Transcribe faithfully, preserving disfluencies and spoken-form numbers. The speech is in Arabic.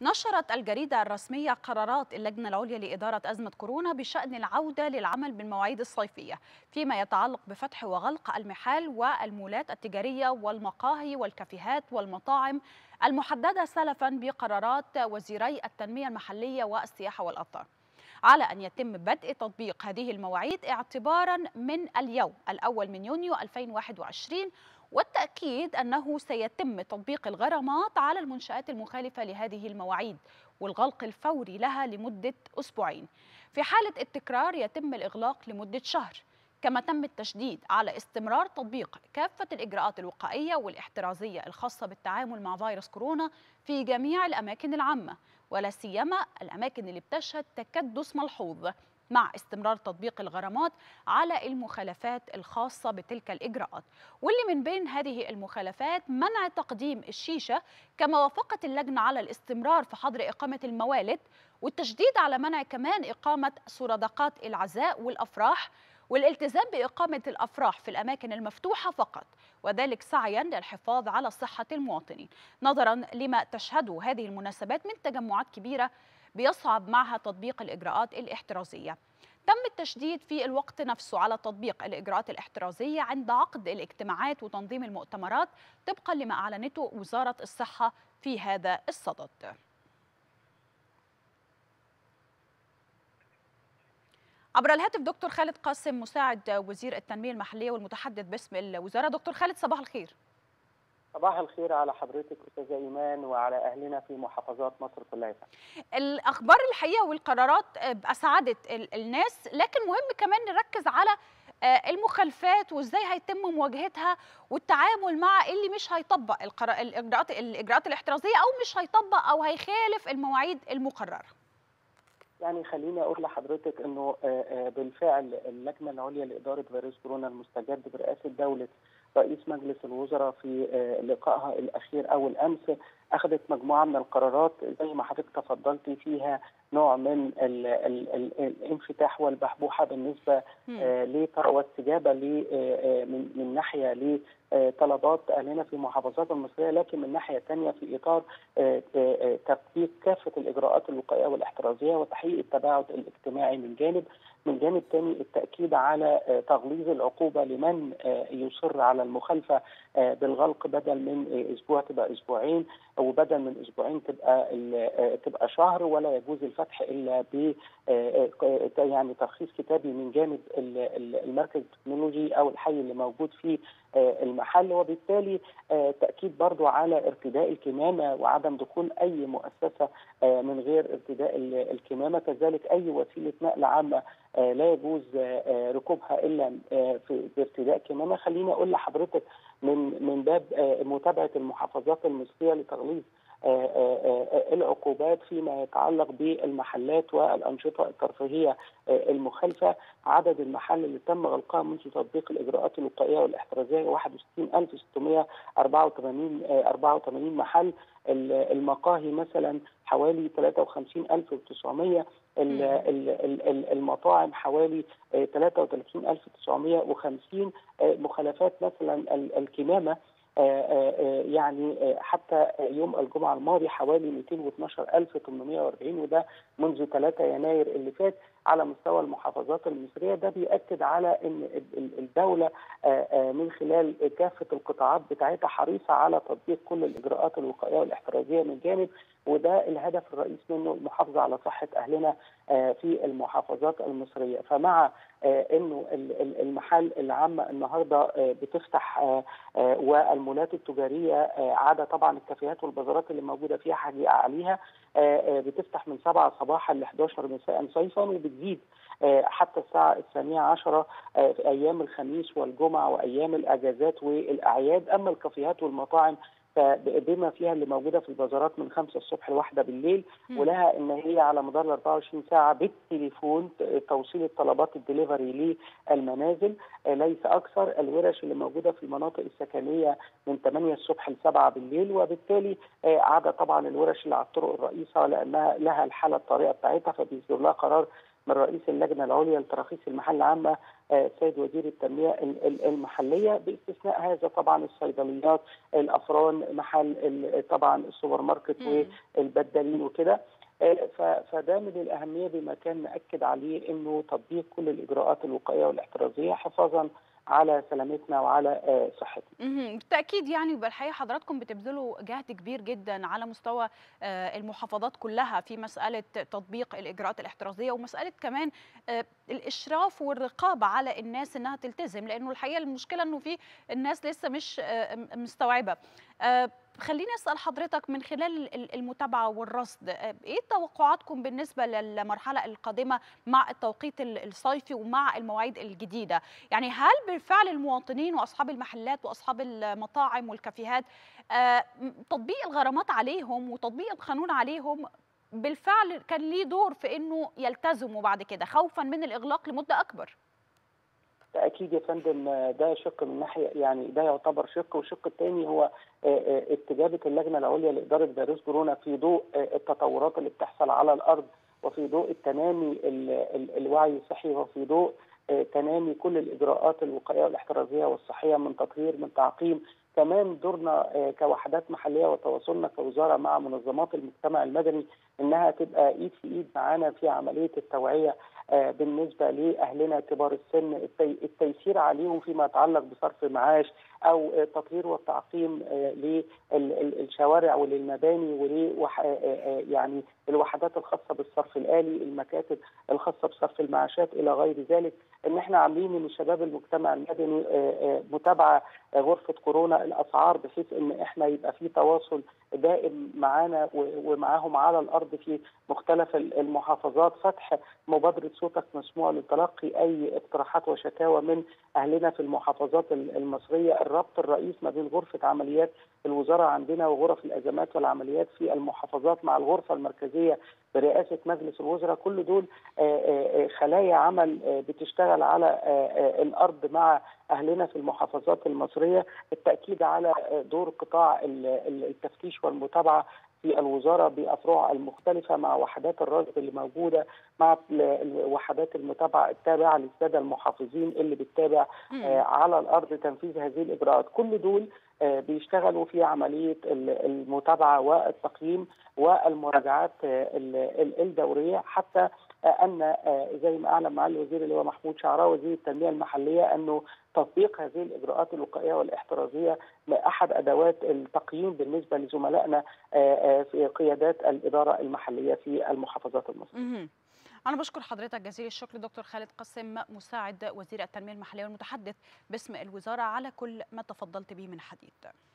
نشرت الجريدة الرسمية قرارات اللجنة العليا لإدارة أزمة كورونا بشأن العودة للعمل بالمواعيد الصيفية فيما يتعلق بفتح وغلق المحال والمولات التجارية والمقاهي والكافيهات والمطاعم المحددة سلفا بقرارات وزيري التنمية المحلية والسياحة والآثار، على أن يتم بدء تطبيق هذه المواعيد اعتبارا من اليوم الأول من يونيو ألفين وواحد وعشرين، والتأكيد أنه سيتم تطبيق الغرامات على المنشآت المخالفة لهذه المواعيد والغلق الفوري لها لمدة أسبوعين. في حالة التكرار يتم الإغلاق لمدة شهر. كما تم التشديد على استمرار تطبيق كافة الإجراءات الوقائية والاحترازية الخاصة بالتعامل مع فيروس كورونا في جميع الأماكن العامة، ولا سيما الأماكن اللي بتشهد تكدس ملحوظ، مع استمرار تطبيق الغرامات على المخالفات الخاصة بتلك الإجراءات، واللي من بين هذه المخالفات منع تقديم الشيشة. كما وافقت اللجنة على الاستمرار في حظر إقامة الموالد، والتشديد على منع كمان إقامة سرادقات العزاء والأفراح، والالتزام بإقامة الأفراح في الأماكن المفتوحة فقط، وذلك سعيا للحفاظ على صحة المواطنين، نظرا لما تشهده هذه المناسبات من تجمعات كبيرة بيصعب معها تطبيق الإجراءات الاحترازية. تم التشديد في الوقت نفسه على تطبيق الإجراءات الاحترازية عند عقد الاجتماعات وتنظيم المؤتمرات طبقا لما أعلنته وزارة الصحة في هذا الصدد. عبر الهاتف دكتور خالد قاسم مساعد وزير التنمية المحلية والمتحدث باسم الوزارة. دكتور خالد صباح الخير. صباح الخير على حضرتك أستاذة إيمان وعلى أهلنا في محافظات مصر كلها. الأخبار الحقيقة والقرارات أسعدت الناس، لكن مهم كمان نركز على المخالفات وإزاي هيتم مواجهتها والتعامل مع اللي مش هيطبق الإجراءات الإجراءات الاحترازية أو مش هيطبق أو هيخالف المواعيد المقررة. يعني خليني أقول لحضرتك إنه بالفعل اللجنة العليا لإدارة فيروس كورونا المستجد برئاسة دولة رئيس مجلس الوزراء في لقائها الأخير أول أمس أخذت مجموعة من القرارات زي ما حضرتك تفضلتي فيها نوع من ال ال ال الانفتاح والبحبوحة بالنسبة لطرق واستجابة من من ناحية لطلبات أهلنا في المحافظات المصرية، لكن من ناحية ثانية في إطار تطبيق كافة الإجراءات الوقائية والاحترازية وتحقيق التباعد الاجتماعي من جانب، من جانب ثاني التأكيد على تغليظ العقوبة لمن يصر على المخالفة بالغلق، بدل من أسبوع تبقى أسبوعين وبدل من أسبوعين تبقى تبقى شهر، ولا يجوز الفتح إلا ب يعني ترخيص كتابي من جانب المركز التكنولوجي أو الحي اللي موجود فيه المحل، وبالتالي تأكيد برضو على ارتداء الكمامة وعدم دخول أي مؤسسة من غير ارتداء الكمامة، كذلك أي وسيلة نقل عامة لا يجوز ركوبها إلا في بارتداء كمامة. خليني أقول لحضرتك من من باب متابعة المحافظات المصرية لتغليظ العقوبات فيما يتعلق بالمحلات والأنشطة الترفيهية المخالفة، عدد المحل اللي تم غلقها منذ تطبيق الإجراءات الوقائية والاحترازية واحد وستين ألف وستمائة وأربعة وثمانين محل، المقاهي مثلا حوالي ثلاثة وخمسين ألف وتسعمائة، المطاعم حوالي ثلاثة وثلاثين ألف وتسعمائة وخمسين، مخالفات مثلا الكمامة يعني حتى يوم الجمعة الماضي حوالي مئتين واثني عشر ألف وثمانمائة وأربعين، وده منذ ثلاثة يناير اللي فات على مستوى المحافظات المصرية. ده بيأكد على أن الدولة من خلال كافة القطاعات بتاعتها حريصة على تطبيق كل الإجراءات الوقائية والاحترازية من جانب، وده الهدف الرئيس منه المحافظة على صحة أهلنا في المحافظات المصرية. فمع انه المحال العامة النهارده بتفتح والمولات التجارية عادة طبعا الكافيهات والبازارات اللي موجودة فيها حاجة عليها بتفتح من سبعة صباحا ل إحدى عشرة مساء صيفا، وبتزيد حتى الساعة الثانية عشرة في أيام الخميس والجمعة وأيام الأجازات والأعياد. أما الكافيهات والمطاعم بما فيها اللي موجوده في البازارات من خمسة الصبح لواحدة بالليل، ولها ان هي على مدار أربعة وعشرين ساعه بالتليفون توصيل الطلبات الدليفري للمنازل ليس اكثر. الورش اللي موجوده في المناطق السكنيه من ثمانية الصبح ل سبعة بالليل، وبالتالي عاده طبعا الورش اللي على الطرق الرئيسه لانها لها الحاله الطارئه بتاعتها فبيصدر لها قرار من رئيس اللجنه العليا لتراخيص المحل العامه السيد وزير التنميه المحليه، باستثناء هذا طبعا الصيدليات، الافران، محل طبعا السوبر ماركت والبدالين وكده. فده من الاهميه بمكان ناكد عليه انه تطبيق كل الاجراءات الوقائيه والاحترازيه حفاظا على سلامتنا وعلى صحتنا. بالتاكيد يعني بالحقيقه حضراتكم بتبذلوا جهد كبير جدا على مستوى المحافظات كلها في مساله تطبيق الاجراءات الاحترازيه، ومساله كمان الاشراف والرقابه على الناس انها تلتزم، لانه الحقيقه المشكله انه في الناس لسه مش مستوعبه. خليني اسال حضرتك من خلال المتابعه والرصد، ايه توقعاتكم بالنسبه للمرحله القادمه مع التوقيت الصيفي ومع المواعيد الجديده؟ يعني هل بالفعل المواطنين واصحاب المحلات واصحاب المطاعم والكافيهات تطبيق الغرامات عليهم وتطبيق القانون عليهم بالفعل كان ليه دور في انه يلتزموا بعد كده خوفا من الاغلاق لمده اكبر؟ اكيد يا فندم، ده شق من ناحيه، يعني ده يعتبر شق، والشق الثاني هو استجابه اللجنه العليا لاداره فيروس كورونا في ضوء التطورات اللي بتحصل على الارض، وفي ضوء التنامي الوعي الصحي، وفي ضوء تنامي كل الاجراءات الوقائيه والاحترازيه والصحيه من تطهير من تعقيم. كمان دورنا كوحدات محليه وتواصلنا كوزاره مع منظمات المجتمع المدني انها تبقى ايد في ايد معانا في عمليه التوعيه بالنسبه لاهلنا كبار السن، التيسير عليهم فيما يتعلق بصرف معاش او التطهير والتعقيم للشوارع وللمباني ول يعني الوحدات الخاصه بالصرف الالي، المكاتب الخاصه بصرف المعاشات الى غير ذلك. ان احنا عاملين من شباب المجتمع المدني متابعه غرفه كورونا الاسعار، بحيث ان احنا يبقى في تواصل دائم معانا ومعاهم على الارض في مختلف المحافظات، فتح مبادره صوتك مسموع لتلقي اي اقتراحات وشكاوى من اهلنا في المحافظات المصريه. الربط الرئيس ما بين غرفه عمليات الوزاره عندنا وغرف الازمات والعمليات في المحافظات مع الغرفه المركزيه برئاسه مجلس الوزراء، كل دول خلايا عمل بتشتغل على الارض مع اهلنا في المحافظات المصريه. التاكيد على دور قطاع التفتيش والمتابعه في الوزاره بافرعها المختلفه مع وحدات الرصد اللي موجوده، مع وحدات المتابعه التابعه للساده المحافظين اللي بتتابع على الارض تنفيذ هذه الاجراءات. كل دول بيشتغلوا في عمليه المتابعه والتقييم والمراجعات الدوريه، حتى ان زي ما اعلن معالي الوزير اللي هو محمود شعراوي وزير التنميه المحليه انه تطبيق هذه الاجراءات الوقائيه والاحترازيه احد ادوات التقييم بالنسبه لزملائنا في قيادات الاداره المحليه في المحافظات المصريه. أنا بشكر حضرتك جزيل الشكر دكتور خالد قاسم، مساعد وزير التنمية المحلية والمتحدث باسم الوزارة، على كل ما تفضلت به من حديث.